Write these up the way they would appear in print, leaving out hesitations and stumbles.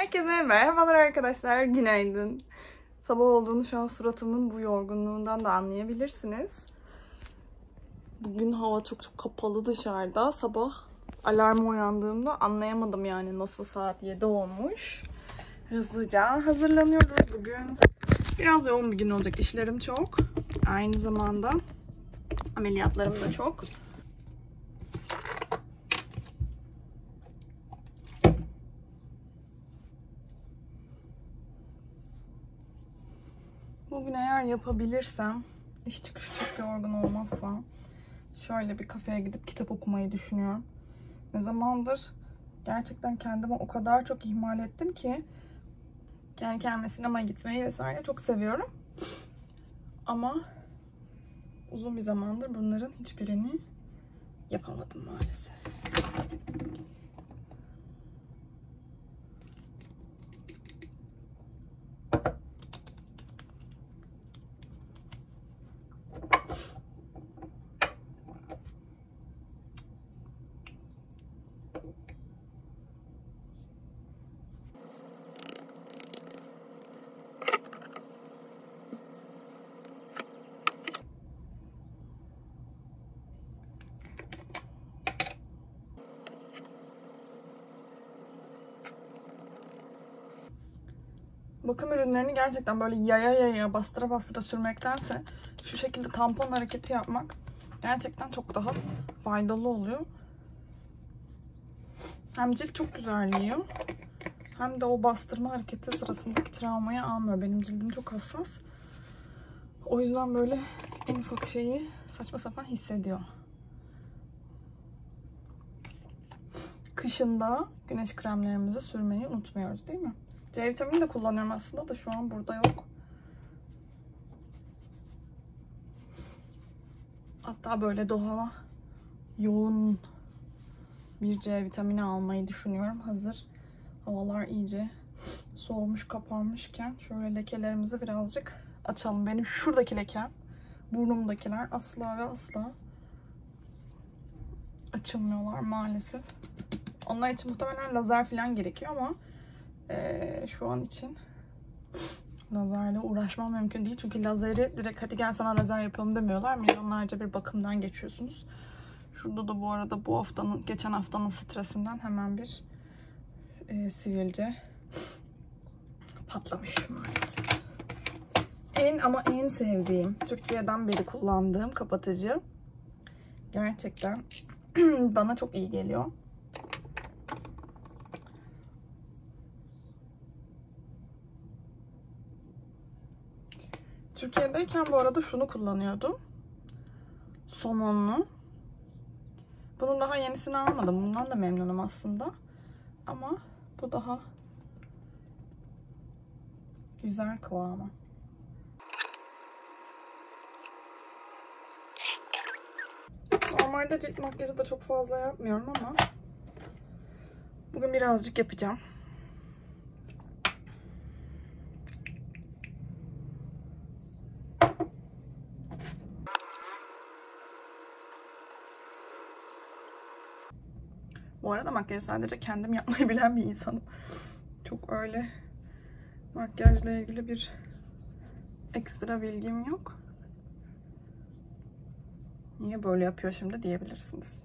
Herkese merhabalar arkadaşlar, günaydın. Sabah olduğunu şu an suratımın bu yorgunluğundan da anlayabilirsiniz. Bugün hava çok kapalı dışarıda. Sabah alarma uyandığımda anlayamadım yani nasıl saat 7 olmuş. Hızlıca hazırlanıyoruz bugün. Biraz yoğun bir gün olacak, işlerim çok. Aynı zamanda ameliyatlarım da çok. Bugün eğer yapabilirsem, iş çıkışı çok yorgun olmazsam şöyle bir kafeye gidip kitap okumayı düşünüyorum. Ne zamandır gerçekten kendimi o kadar çok ihmal ettim ki kendi kendime sinemaya gitmeyi vesaire çok seviyorum. Ama uzun bir zamandır bunların hiçbirini yapamadım maalesef. Bakım ürünlerini gerçekten böyle yaya bastıra sürmektense şu şekilde tampon hareketi yapmak gerçekten çok daha faydalı oluyor. Hem cilt çok güzelliyor hem de o bastırma hareketi sırasındaki travmayı almıyor. Benim cildim çok hassas. O yüzden böyle en ufak şeyi saçma sapan hissediyor. Kışında güneş kremlerimizi sürmeyi unutmuyoruz değil mi? C vitamini de kullanıyorum aslında da şu an burada yok. Hatta böyle daha yoğun bir C vitamini almayı düşünüyorum. Hazır havalar iyice soğumuş, kapanmışken şöyle lekelerimizi birazcık açalım. Benim şuradaki lekem, burnumdakiler asla ve asla açılmıyorlar maalesef. Onlar için muhtemelen lazer falan gerekiyor ama şu an için lazerle uğraşmam mümkün değil. Çünkü lazeri direkt hadi gel sana lazer yapalım demiyorlar. Milyonlarca bir bakımdan geçiyorsunuz. Şurada da bu arada geçen haftanın stresinden hemen bir sivilce patlamış maalesef. En sevdiğim, Türkiye'den beri kullandığım kapatıcı. Gerçekten bana çok iyi geliyor. Türkiye'deyken bu arada şunu kullanıyordum. Somonlu. Bunun daha yenisini almadım. Bundan da memnunum aslında. Ama bu daha güzel kıvamı. Normalde cilt makyajı da çok fazla yapmıyorum ama bugün birazcık yapacağım. Bu arada makyajı sadece kendim yapmayı bilen bir insanım. Çok öyle makyajla ilgili bir ekstra bilgim yok. Niye böyle yapıyor şimdi diyebilirsiniz.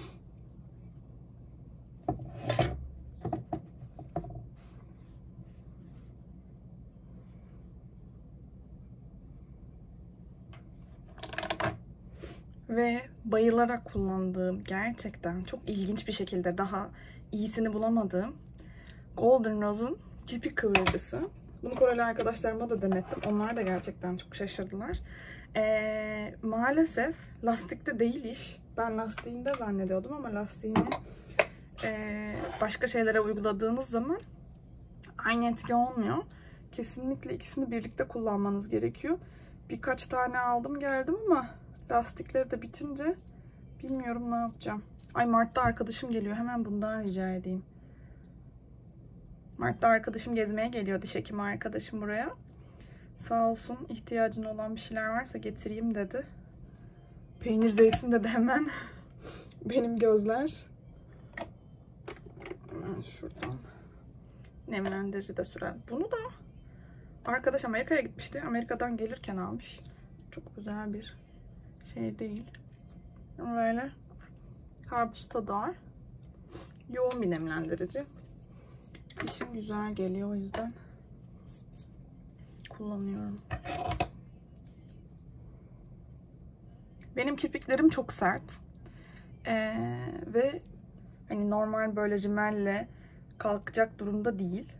Ve bayılarak kullandığım, gerçekten çok ilginç bir şekilde daha iyisini bulamadığım Golden Rose'un kirpik kıvırcısı. Bunu Koreli arkadaşlarıma da denettim. Onlar da gerçekten çok şaşırdılar. Maalesef lastikte değil iş. Ben lastiğinde zannediyordum ama lastiğini başka şeylere uyguladığınız zaman aynı etki olmuyor. Kesinlikle ikisini birlikte kullanmanız gerekiyor. Birkaç tane aldım geldim ama lastikleri de bitince bilmiyorum ne yapacağım. Ay, Mart'ta arkadaşım geliyor. Hemen bundan rica edeyim. Mart'ta arkadaşım gezmeye geliyor. Diş hekimi arkadaşım buraya. Sağ olsun, ihtiyacın olan bir şeyler varsa getireyim dedi. Peynir zeytin dedi hemen. Benim gözler. Hemen şuradan. nemlendirici de sürer. Bunu da arkadaş Amerika'ya gitmişti. Amerika'dan gelirken almış. Çok özel bir şey değil. Böyle karpuz tadı var. Yoğun bir nemlendirici. İşim güzel geliyor, o yüzden kullanıyorum. Benim kirpiklerim çok sert. Ve hani normal böyle rimelle kalkacak durumda değil.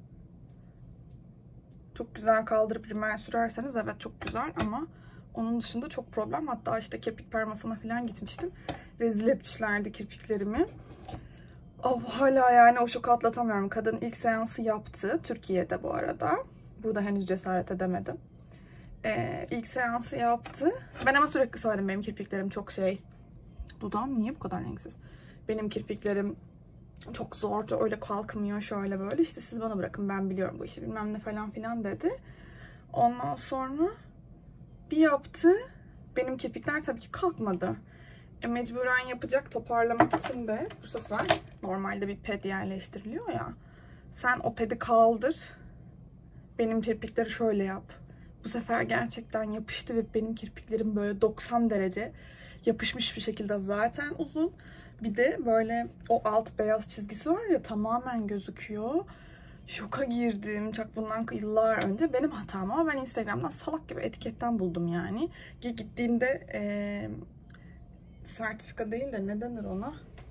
Çok güzel kaldırıp rimel sürerseniz evet çok güzel, ama onun dışında çok problem. Hatta işte kirpik permasına falan gitmiştim. Rezil etmişlerdi kirpiklerimi. Oh, hala yani o şoku atlatamıyorum. Kadın ilk seansı yaptı. Türkiye'de bu arada. Burada henüz cesaret edemedim. İlk seansı yaptı. Ben ama sürekli söyledim, benim kirpiklerim çok şey. Dudağım niye bu kadar renksiz? Benim kirpiklerim çok zorca öyle kalkmıyor, şöyle böyle. İşte siz bana bırakın, ben biliyorum bu işi bilmem ne falan filan dedi. Ondan sonra bir yaptı. Benim kirpikler tabii ki kalkmadı. Mecburen yapacak, toparlamak için de bu sefer normalde bir ped yerleştiriliyor ya. Sen o pedi kaldır. Benim kirpikleri şöyle yap. Bu sefer gerçekten yapıştı ve benim kirpiklerim böyle 90 derece yapışmış bir şekilde, zaten uzun. Bir de böyle o alt beyaz çizgisi var ya, tamamen gözüküyor. Şoka girdim. Çok bundan yıllar önce benim hatam, ama ben Instagram'dan salak gibi etiketten buldum yani. Gittiğimde sertifika değil de ne denir ona?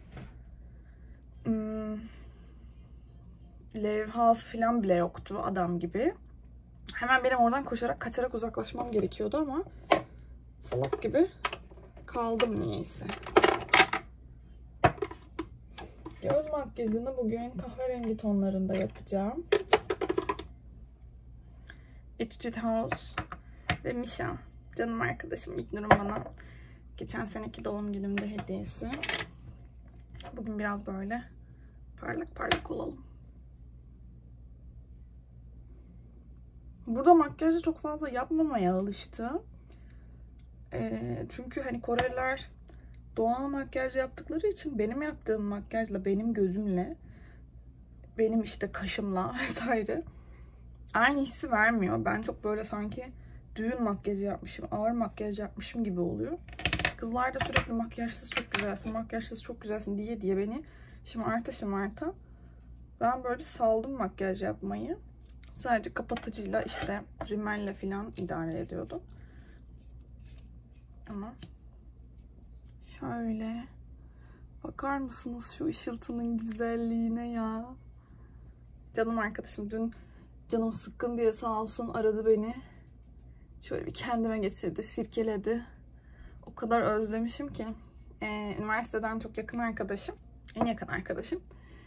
Levhası falan bile yoktu adam gibi. Hemen benim oradan koşarak kaçarak uzaklaşmam gerekiyordu, ama salak gibi kaldım niyeyse. Göz makyajını bugün kahverengi tonlarında yapacağım. Etude House ve Misha, canım arkadaşım İlknur'un bana geçen seneki doğum günümde hediyesi. Bugün biraz böyle parlak parlak olalım. Burada makyajı çok fazla yapmamaya alıştım. Çünkü hani Koreliler doğal makyaj yaptıkları için benim yaptığım makyajla, benim gözümle, benim işte kaşımla vesaire aynı hissi vermiyor. Ben çok böyle sanki düğün makyajı yapmışım, ağır makyaj yapmışım gibi oluyor. Kızlar da sürekli makyajsız çok güzelsin, makyajsız çok güzelsin diye beni şımarta ben böyle saldım makyaj yapmayı. Sadece kapatıcıyla, işte rimelle falan idare ediyordum. Ama şöyle bakar mısınız şu ışıltının güzelliğine ya? Canım arkadaşım dün canım sıkkın diye sağ olsun aradı beni. Şöyle bir kendime getirdi, sirkeledi. O kadar özlemişim ki. Üniversiteden çok yakın arkadaşım. En yakın arkadaşım.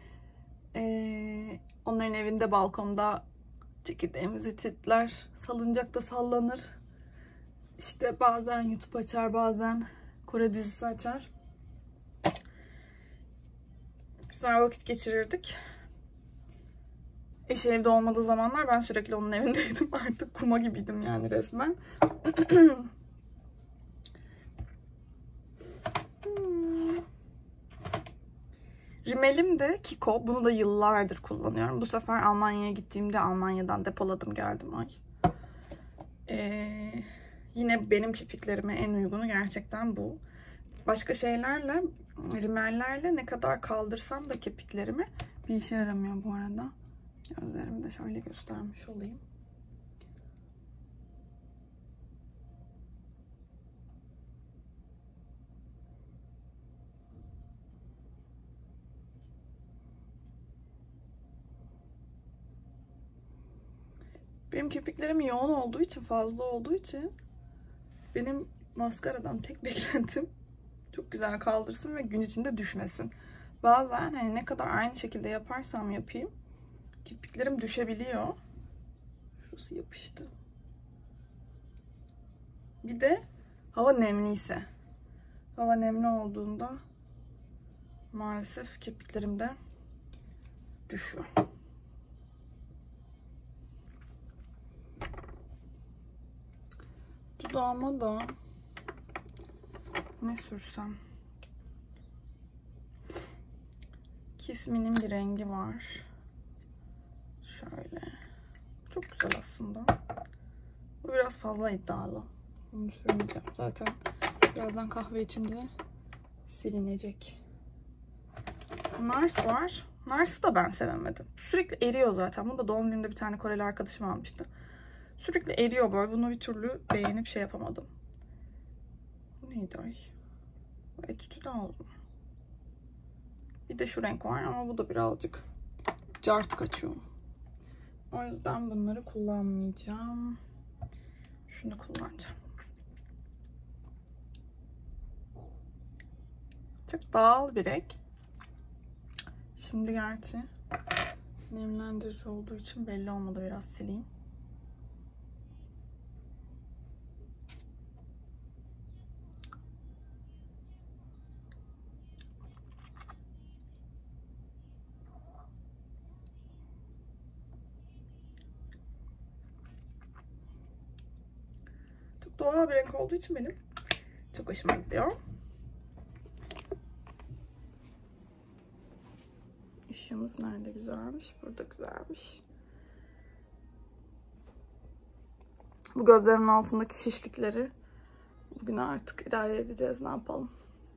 Onların evinde balkonda çekirdeğimizi titler. Salıncakta sallanır. İşte bazen YouTube açar, bazen Kore dizisi açar. Güzel vakit geçirirdik. Eşi evde olmadığı zamanlar ben sürekli onun evindeydim. Artık kuma gibiydim yani resmen. Rimelim de Kiko. Bunu da yıllardır kullanıyorum. Bu sefer Almanya'ya gittiğimde Almanya'dan depoladım geldim. Ay. Yine benim kirpiklerime en uygunu gerçekten bu. Başka şeylerle, rimellerle ne kadar kaldırsam da kirpiklerimi bir işe yaramıyor bu arada. Gözlerimi de şöyle göstermiş olayım. Benim kirpiklerim yoğun olduğu için, fazla olduğu için benim maskaradan tek beklentim çok güzel kaldırsın ve gün içinde düşmesin. Bazen hani ne kadar aynı şekilde yaparsam yapayım kirpiklerim düşebiliyor. Şurası yapıştı. Bir de hava nemliyse. Hava nemli olduğunda maalesef kirpiklerim de düşüyor. Dudağıma da ne sürsem? Kiss Me'nin bir rengi var. Şöyle. Çok güzel aslında. Bu biraz fazla iddialı. Bunu sürmeyeceğim. Zaten birazdan kahve içince silinecek. Nars var. Nars'ı da ben sevemedim. Sürekli eriyor zaten. Bunu da doğum günümde bir tane Koreli arkadaşım almıştı. Sürekli eriyor böyle. Bunu bir türlü beğenip şey yapamadım. Bu neydi ay? Etütü aldım. Bir de şu renk var ama bu da birazcık cart kaçıyor. O yüzden bunları kullanmayacağım. Şunu kullanacağım. Çok doğal bir renk. Şimdi gerçi nemlendirici olduğu için belli olmadı. Biraz sileyim. Çok doğal bir renk olduğu için benim çok hoşuma gidiyor. Işığımız nerede güzelmiş? Burada güzelmiş. Bu gözlerimin altındaki şişlikleri bugün artık idare edeceğiz. Ne yapalım?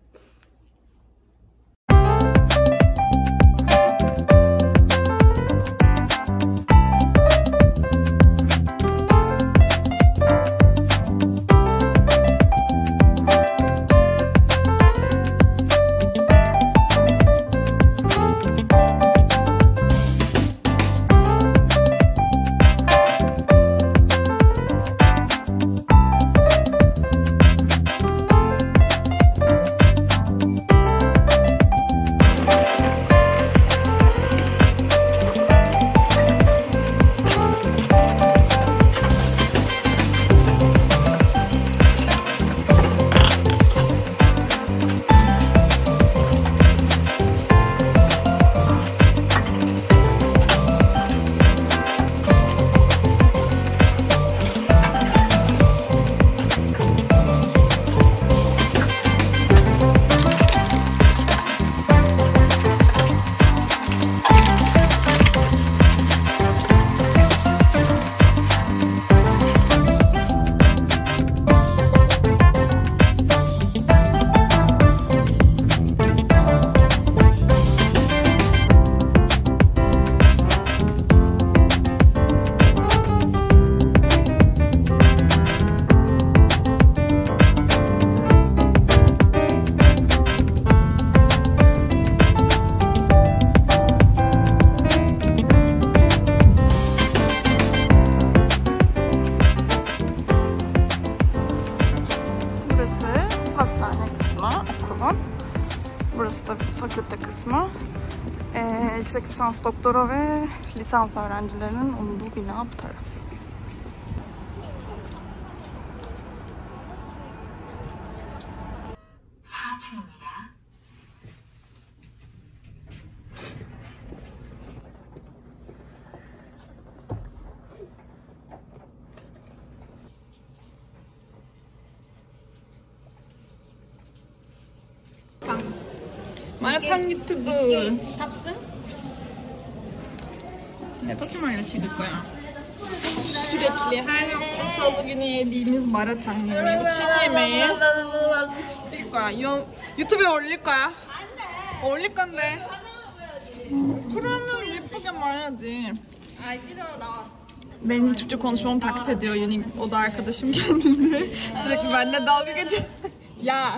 Burası da biz fakülte kısmı. Yüksek lisans doktora ve lisans öğrencilerinin olduğu bina bu taraf. 마라탕 유튜브 탑승? 네, 토끼말로 찍을 거야. sürekli her hafta salı günü yediğimiz maratang yemeği. Bu Çin yemeği. 찍을 거야. 유튜브에 올릴 거야. 올릴 건데. 그러면 예쁘게 말해야지. 아 싫어 나. Benim Türkçe konuşmamı taklit ediyor yeni oda arkadaşım kendince. Sürekli benimle dalga geçiyor. Ya.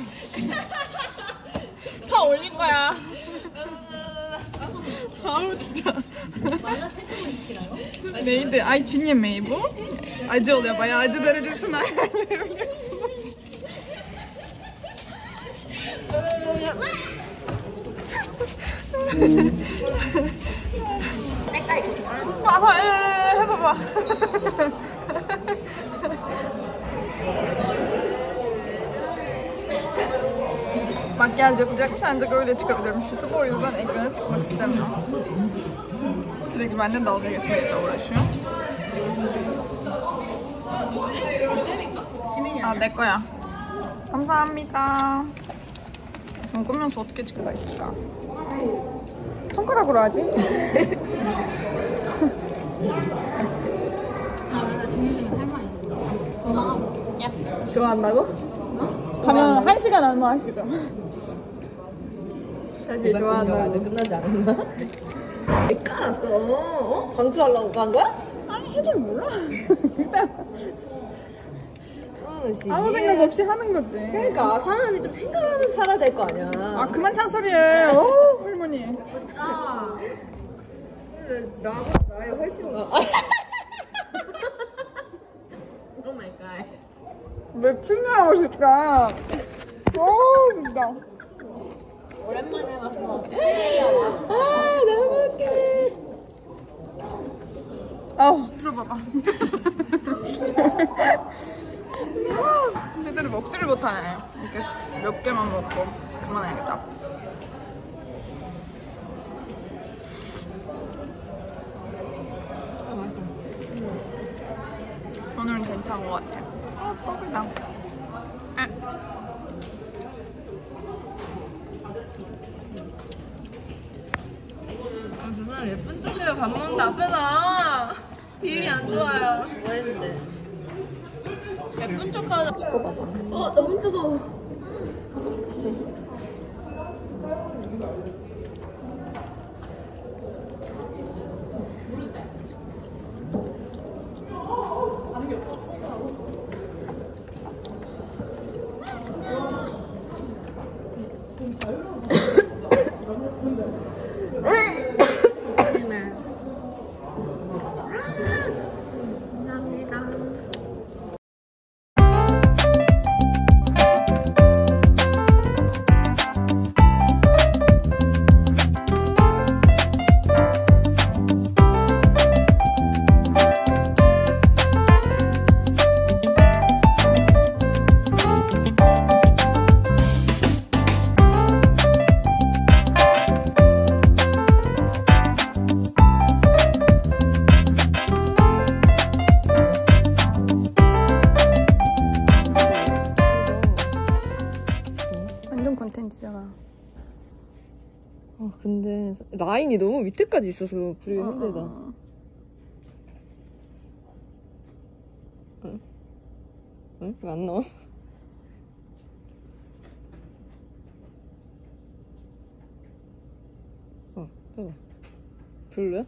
다 올릴 거야. 아우 진짜. neydi? Ay Çin yemeği bu. Acı oluyor. Bayağı acı derecesini ayarlayabiliyorsunuz. 해봐봐. Makyaj yapacakmış ancak öyle çıkabilirmiş YouTube. O yüzden ekrana çıkmak istemiyor. Sürekli benimle dalga geçmekle uğraşıyor. 아, 내 거야. 감사합니다. 먹으면서 어떻게 찍을 수가 있을까? 손가락으로 하지? 아 맞아 정해지면 할 말이 있어. 좋아한다고? 가면 1시간 안 와, 지금. 사실 좋아한다고. 아직 끝나지 않았나? 왜 깔았어? 어? 방출하려고 간 거야? 아니, 해줄 몰라. 일단 아, 아무 생각 없이 하는 거지. 그러니까 사람이 좀 생각하면서 살아야 될 거 아니야. 아, 그만 찬소리해. 어, 할머니. 진짜. 나의 훨씬 나. 오 마이 갓. 맥주나 하고 싶다. 어, 진짜. 오랜만에 와서 아, 너무 웃기네. 아우, 들어봐봐. 제대로 먹지를 못하네. 이렇게 몇 개만 먹고 그만해야겠다. 아, 맛있다. 오늘은 괜찮은 것 같아. 떡이다. 아. 저 사람 예쁜 척해요. 밥 먹는데 앞에서 기분이 안 좋아요. 뭐 했는데? 예쁜 척하자. 너무 뜨거워. 완전 콘텐츠잖아. 근데 라인이 너무 밑에까지 있어서 그리기 힘들다. 응? 왜 안 나와? 해봐. 별로야?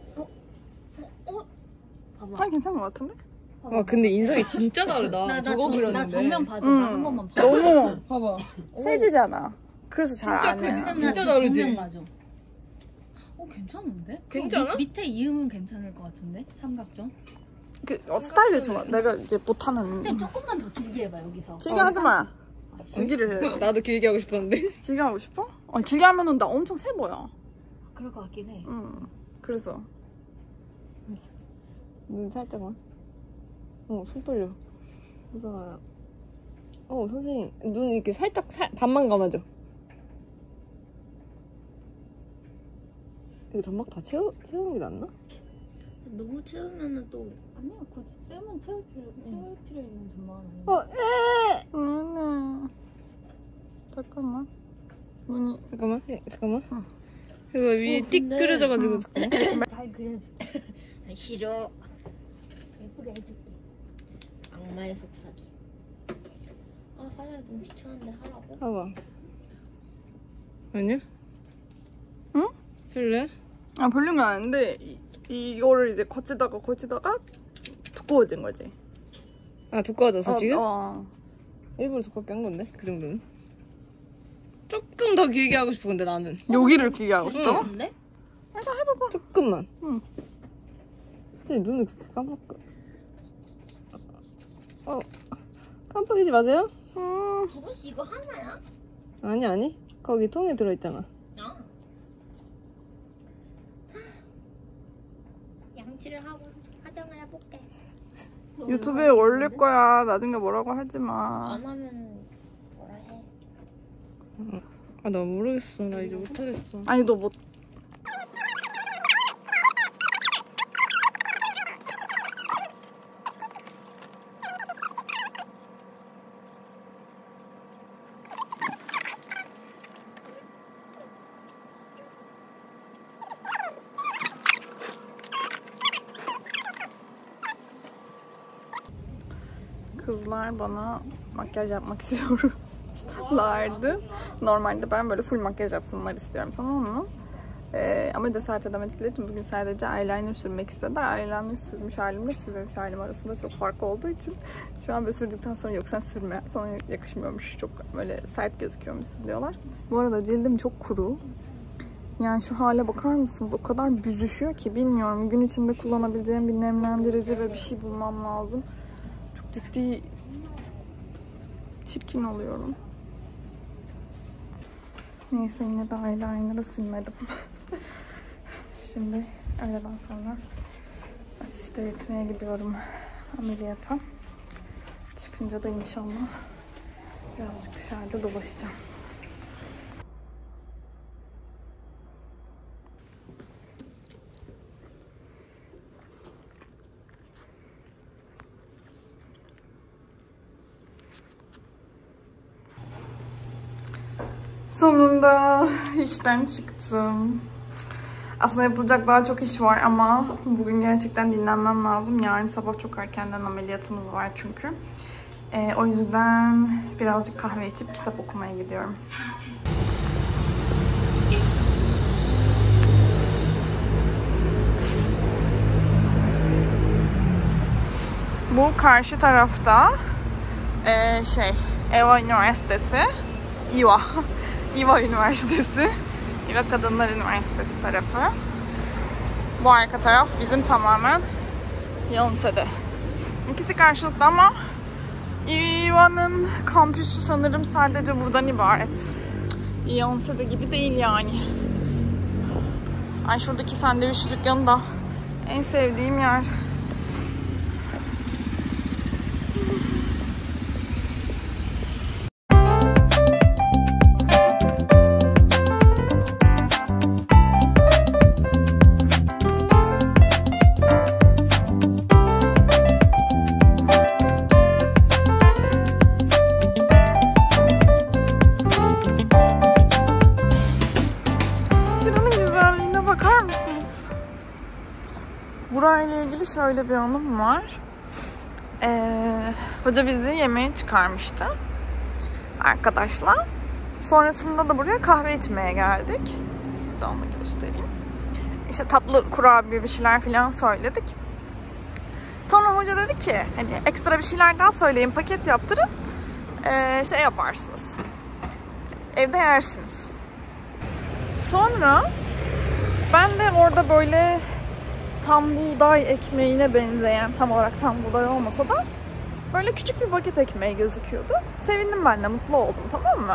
아니, 괜찮은 것 같은데? 와, 근데 인상이 진짜 다르다. 저거 그렸는데. 나 정면 봐줘. 한 번만 봐줘. 너무 봐봐. 세지잖아. 그래서 잘 안 해. 진짜 다르지? 정면 봐줘. 괜찮은데? 괜찮아? 밑에 이음은 괜찮을 것 같은데? 삼각존? 스타일이 좋아. 내가 이제 못하는. 쌤 조금만 더 길게 해봐 여기서. 길게 하지 마. 길기를 해. 나도 길게 하고 싶었는데. 길게 하고 싶어? 아니, 길게 하면은 나 엄청 세 보여. 그럴 것 같긴 해. 응. 그래서. 눈 살짝만. 손 떨려. 무서워요. 선생님, 눈 이렇게 살짝 반만 감아줘. 이거 점막 다 채우는 게 낫나? 너무 채우면은 또 아니야. 굳이 쌤은 채울 필요 있는 전망은 아니야. 잠깐만. 눈이. 잠깐만. 이거 위에 띡 그려져가지고. 잠깐만. 잘 그려줄게. 싫어. 예쁘게 해줄게. 악마의 속삭이. 화장이 너무 귀찮은데 하라고? 봐봐. 아니야? 응? 별로야? 아, 별로는 아닌데 이거를 이제 거치다가 두꺼워진 거지. 아, 두꺼워졌어 지금? 일부러 두껍게 한 건데 그 정도는. 조금 더 길게 하고 싶어 근데 나는. 여기를 길게 하고 싶어? 근데? 일단 해봐봐. 조금만. 응. 선생님 눈을 그렇게 깜빡. 깜빡이지 마세요. 혹시 이거 하나야? 아니. 거기 통에 들어있잖아. 양치를 하고 화장을 해볼게. 유튜브에 올릴 거야. 나중에 뭐라고 하지 마. 안 하면 뭐라 해? 나 모르겠어. 나 이제 못하겠어. 아니, 너 못. kızlar bana makyaj yapmak istiyorlardı. Normalde ben böyle full makyaj yapsınlar istiyorum, tamam mı? Ama cesaret edemedikleri için bugün sadece eyeliner sürmek istediler. Eyeliner sürmüş halimle sürmemiş halim arasında çok fark olduğu için şu an böyle sürdükten sonra yok sen sürme, sana yakışmıyormuş, çok böyle sert gözüküyormuş diyorlar. Bu arada cildim çok kuru. Yani şu hale bakar mısınız? O kadar büzüşüyor ki bilmiyorum. Gün içinde kullanabileceğim bir nemlendirici ve bir şey bulmam lazım. Çok ciddi çirkin oluyorum. Neyse yine de eyeliner'ı silmedim. Şimdi öğleden sonra asiste yetmeye gidiyorum ameliyata. Çıkınca da inşallah birazcık dışarıda dolaşacağım. Sonunda işten çıktım. Aslında yapılacak daha çok iş var ama bugün gerçekten dinlenmem lazım. Yarın sabah çok erkenden ameliyatımız var çünkü. O yüzden birazcık kahve içip kitap okumaya gidiyorum. Bu karşı tarafta EVA Üniversitesi, İVA Üniversitesi, İVA Kadınlar Üniversitesi tarafı. Bu arka taraf bizim tamamen Yonse'de. İkisi karşılıklı ama İVA'nın kampüsü sanırım sadece buradan ibaret. Yonse'de gibi değil yani. Ay şuradaki sandviç dükkanı da en sevdiğim yer. Burayla ilgili şöyle bir anım var. Hoca bizi yemeğe çıkarmıştı arkadaşlar. Sonrasında da buraya kahve içmeye geldik. Şuradan da göstereyim. İşte tatlı kurabiye bir şeyler falan söyledik. Sonra hoca dedi ki hani ekstra bir şeyler daha söyleyin, paket yaptırın. Şey yaparsınız. Evde yersiniz. Sonra ben de orada böyle tam buğday ekmeğine benzeyen, tam olarak tam buğday olmasa da böyle küçük bir paket ekmeği gözüküyordu. Sevindim, ben de mutlu oldum, tamam mı?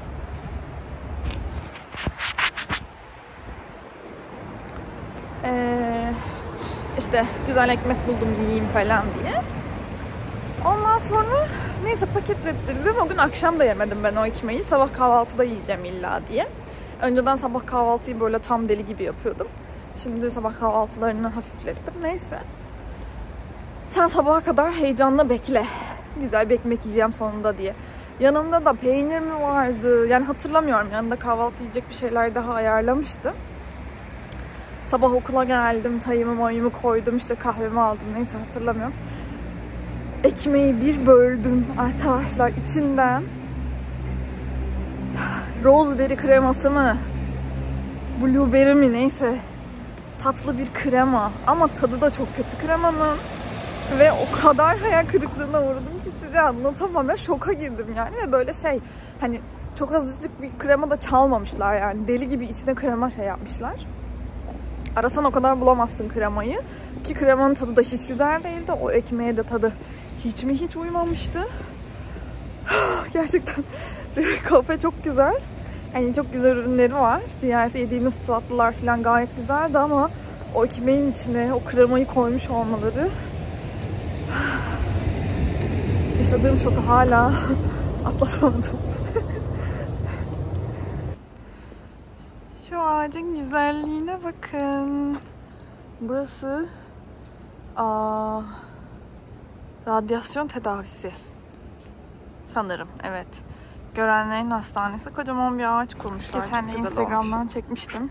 İşte güzel ekmek buldum yiyeyim falan diye. Ondan sonra neyse paketlettirdim. O gün akşam da yemedim ben o ekmeği. Sabah kahvaltıda yiyeceğim illa diye. Önceden sabah kahvaltıyı böyle tam deli gibi yapıyordum. Şimdi sabah kahvaltılarını hafiflettim. Neyse. Sen sabaha kadar heyecanla bekle. Güzel bir ekmek yiyeceğim sonunda diye. Yanında da peynir mi vardı? Yani hatırlamıyorum. Yanında kahvaltı yiyecek bir şeyler daha ayarlamıştım. Sabah okula geldim. Çayımı koydum. İşte kahvemi aldım. Neyse hatırlamıyorum. Ekmeği bir böldüm arkadaşlar. İçinden roseberry kreması mı? Blueberry mi? Neyse. Tatlı bir krema ama tadı da çok kötü kremanın ve o kadar hayal kırıklığına uğradım ki size anlatamam ya, şoka girdim yani. Ve böyle şey, hani çok azıcık bir krema da çalmamışlar yani, deli gibi içine krema şey yapmışlar. Arasan o kadar bulamazsın kremayı ki kremanın tadı da hiç güzel değildi, o ekmeğe de tadı hiç uymamıştı. Gerçekten kafe çok güzel. Yani çok güzel ürünleri var. Diğer yediğimiz tatlılar falan gayet güzeldi ama o ekmeğin içine o kremayı koymuş olmaları, yaşadığım şoku hala atlatamadım. Şu ağacın güzelliğine bakın. Burası radyasyon tedavisi sanırım, evet. Görenlerin hastanesi. Kocaman bir ağaç kurmuşlar. Geçen de Instagram'dan çekmiştim.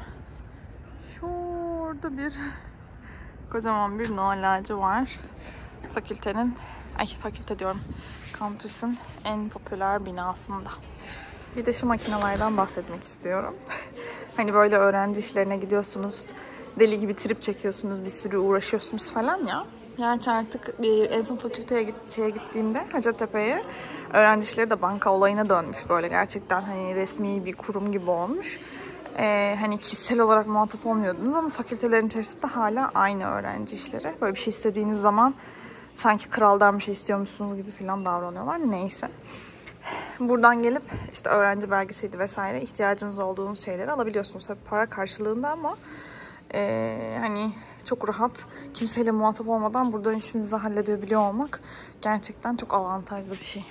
Şurada bir kocaman bir Noel ağacı var. Fakültenin fakülte diyorum. Kampüsün en popüler binasında. Bir de şu makinelerden bahsetmek istiyorum. Hani böyle öğrenci işlerine gidiyorsunuz, deli gibi trip çekiyorsunuz, bir sürü uğraşıyorsunuz falan ya. Gerçi artık en son fakülteye gittiğimde Hacettepe'ye öğrenci işleri de banka olayına dönmüş böyle. Gerçekten hani resmi bir kurum gibi olmuş. Hani kişisel olarak muhatap olmuyordunuz ama fakültelerin içerisinde hala aynı öğrenci işleri. Böyle bir şey istediğiniz zaman sanki kraldan bir şey istiyormuşsunuz gibi falan davranıyorlar. Neyse. Buradan gelip işte öğrenci belgesiydi vesaire ihtiyacınız olduğunuz şeyleri alabiliyorsunuz. Tabii para karşılığında ama hani çok rahat, kimseyle muhatap olmadan buradan işinizi halledebiliyor olmak gerçekten çok avantajlı bir şey.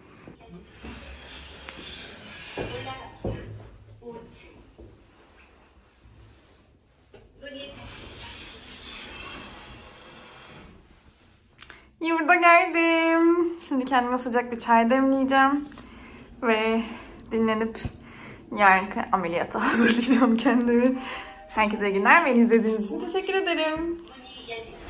Yurda geldim. Şimdi kendime sıcak bir çay demleyeceğim. Ve dinlenip yarınki ameliyata hazırlayacağım kendimi. Herkese iyi günler. Beni izlediğiniz için teşekkür ederim.